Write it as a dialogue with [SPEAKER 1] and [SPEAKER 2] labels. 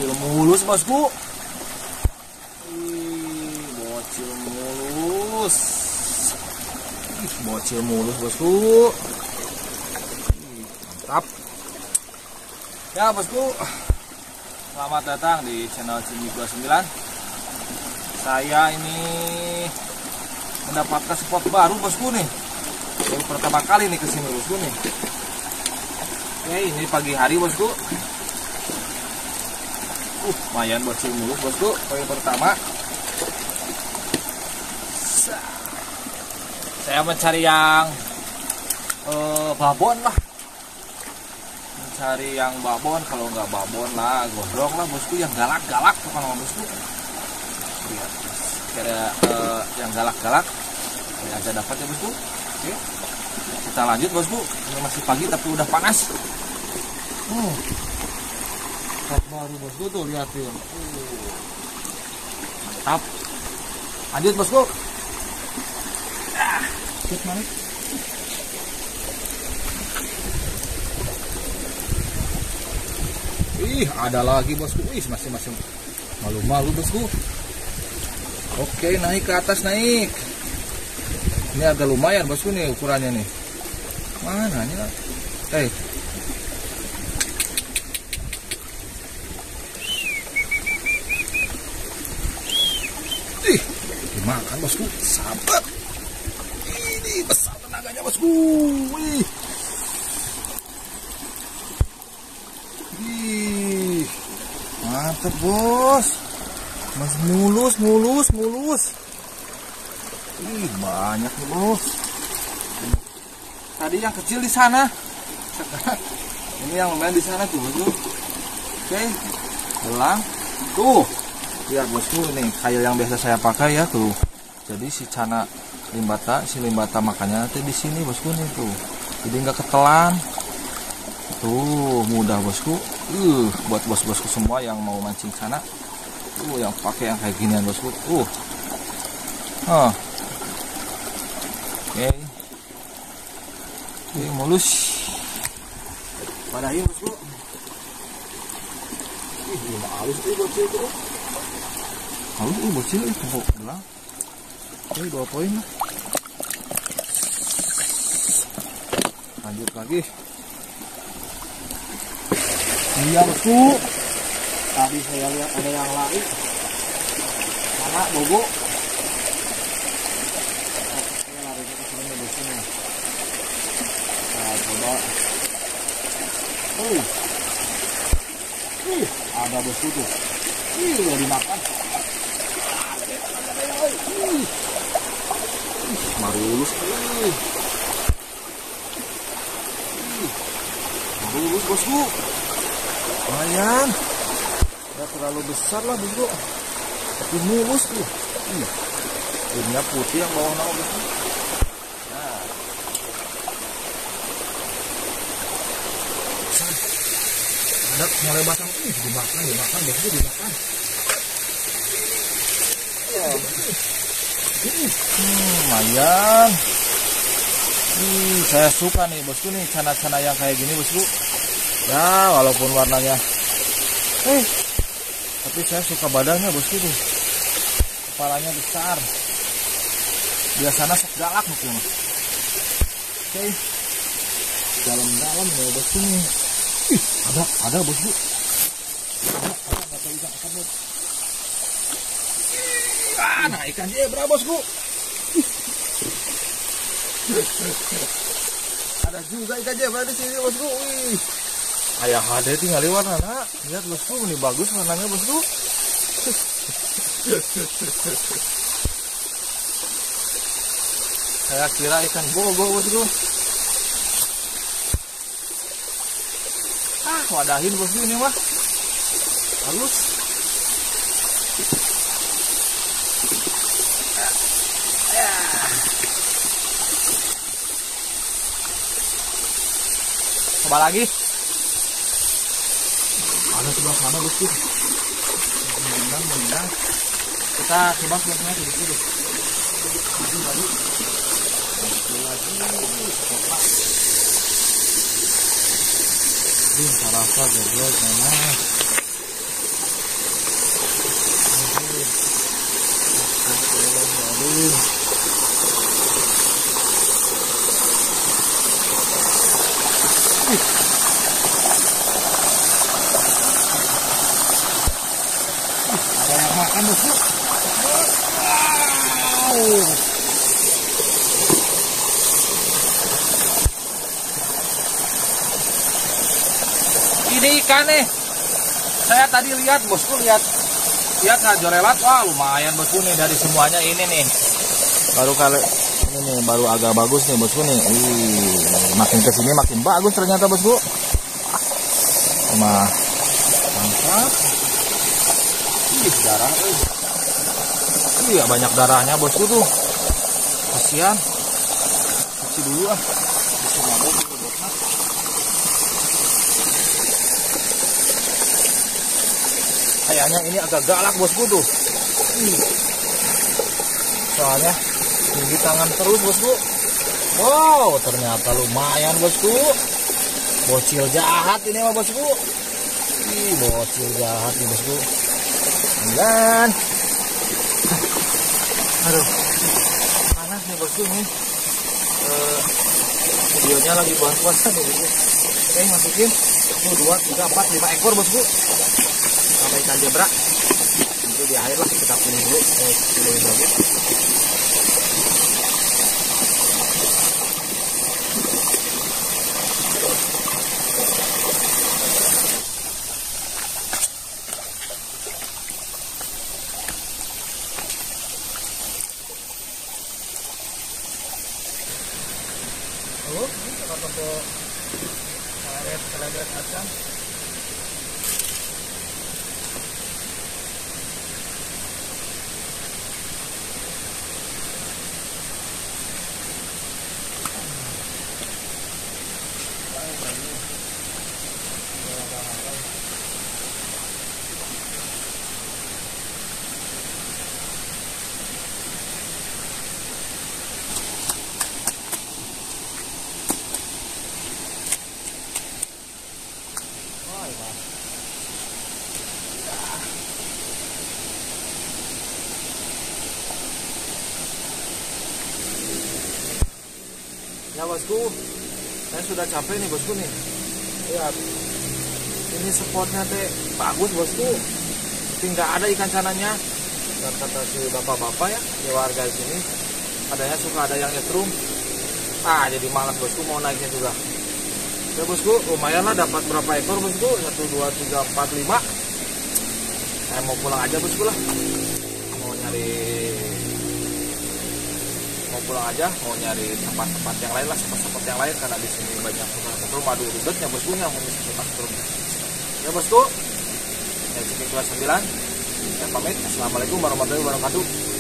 [SPEAKER 1] bocil mulus bosku. Bocil mulus. Bocil mulus bosku. Mantap. Ya bosku, selamat datang di channel Cimi 29. Saya ini mendapatkan spot baru bosku nih. Baru pertama kali nih kesini bosku nih. Oke, ini pagi hari bosku. Lumayan bocil mulus bosku. Pagi pertama. Saya mencari yang babon lah. Mencari yang babon, kalau nggak babon lah, gondrong lah bosku, yang galak-galak bukan sama bosku. Lihat, ada yang galak-galak. Ini aja dapat ya bosku. Oke. Kita lanjut bosku. Ini masih pagi tapi udah panas. Spot baru bosku tuh, lihatin. Mantap. Lanjut bosku. Mana? Ada lagi bosku. Masih malu-malu bosku. Oke, naik ke atas, naik. Ini agak lumayan bosku nih ukurannya nih. Mana nya? Dimakan bosku. Sabar. Ini besar tenaganya bosku. Mantap bos. Masih mulus. Banyak nih bos. Tadi yang kecil di sana. Ini yang lumayan di sana tuh bosku. Oke, belang. Tuh, lihat bosku, ini kail yang biasa saya pakai ya tuh. Jadi si cana limbata makannya nanti di sini bosku nih tuh. Jadi nggak ketelan. Tuh, mudah bosku. Buat bos-bosku semua yang mau mancing sana. Yang pakai yang kayak ginian bosku. Oke. Mulus. Padahin bosku. Halus bocil tuh. Halus bocil itu belang. Oke, 2 poin lah. Lanjut lagi. Iya bosku. Tadi saya lihat ada yang lari. Mana bobo? Saya lari ke sini bosku nih. Nah, coba. Ada bosku tuh. Udah dimakan. Marulus. Marulus bosku. Lumayan. Nggak terlalu besar lah bosku. Tapi mulus tuh. Ini putih yang bawah nama bosku. Nah. Ada mulai batang. Dimakan bosku, dimakan. Lumayan. Saya suka nih bosku nih cana-cana yang kayak gini bosku. Ya walaupun warnanya tapi saya suka badannya bosku tuh. Kepalanya besar. Biasanya sok galak mungkin. Oke. Dalam-dalam ya bosku nih. Ada bosku. Nah, ikan zebra bosku. Ada juga ikan zebra di sini bosku. Ayah ada tinggal warna nak. Lihat bosku, ini bagus warnanya bosku. Saya kira ikan bogo bosku. Wadahin bosku ini mah. Halus. Coba lagi. Ada sebelah sana bosku. Mudah-mudahan. Kita coba sebelumnya di situ. Lagi. Ini rasa goblok mana. Ada yang makan bosku. Wow. Ini ikan nih. Saya tadi lihat bosku, lihat ngajorelat. Wah lumayan bosku nih, dari semuanya ini nih. Baru kali ini nih, baru agak bagus nih bosku nih. Makin kesini makin bagus ternyata bosku. Mantap. Darah. Iya banyak darahnya bosku tuh. Kasihan. Cuci dulu ah. Kayaknya ini agak galak bosku tuh. Soalnya gigi tangan terus bosku. Wow, ternyata lumayan bosku. Bocil jahat ini mah bosku. Bocil jahat nih bosku. Dan aduh, panas nih bosku nih. Videonya lagi buat puasa nih bosku. Oke, masukin. 1, 2, 3, 4, 5 ekor bosku. Sampai ikan jebra. Nanti di air lah kita pilih dulu. Pilih lagi. Ini toko kelaret asam. Ya bosku, saya sudah capek nih bosku nih. Lihat, ini spotnya teh bagus bosku, tapi nggak ada ikan cananya. Dan kata si bapak-bapak ya, di warga sini, adanya suka ada yang nyetrum. Jadi malas bosku mau naiknya juga. Ya bosku, lumayan lah dapat berapa ekor bosku? 1, 2, 3, 4, 5. Saya mau pulang aja bosku lah. Mau pulang aja, mau nyari tempat-tempat yang lain lah, spot-spot yang lain, karena di sini banyak setrum. Aduh ribetnya boskunya mau nyari setrum. Ya bosku, yang Ciking kelas 9. Saya pamit. Assalamualaikum warahmatullahi wabarakatuh.